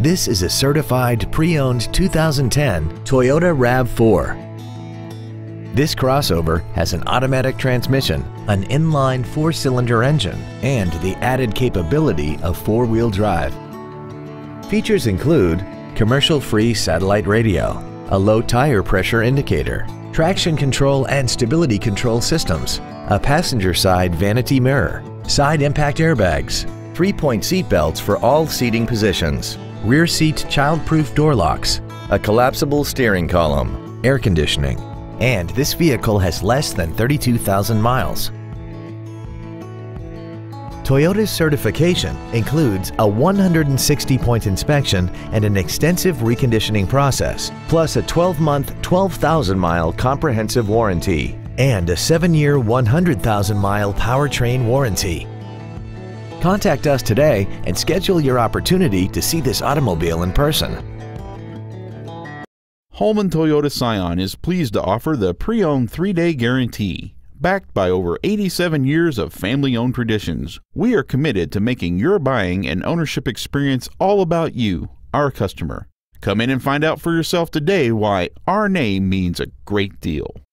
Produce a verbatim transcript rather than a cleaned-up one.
This is a certified pre-owned two thousand ten Toyota RAV four. This crossover has an automatic transmission, an inline four-cylinder engine, and the added capability of four-wheel drive. Features include commercial-free satellite radio, a low tire pressure indicator, traction control and stability control systems, a passenger side vanity mirror, side impact airbags, three-point seat belts for all seating positions, rear seat child-proof door locks, a collapsible steering column, air conditioning, and this vehicle has less than thirty-two thousand miles. Toyota's certification includes a one hundred sixty point inspection and an extensive reconditioning process, plus a twelve month, twelve thousand mile comprehensive warranty and a seven year, one hundred thousand mile powertrain warranty. Contact us today and schedule your opportunity to see this automobile in person. Holman Toyota Scion is pleased to offer the pre-owned three-day guarantee. Backed by over eighty-seven years of family-owned traditions, we are committed to making your buying and ownership experience all about you, our customer. Come in and find out for yourself today why our name means a great deal.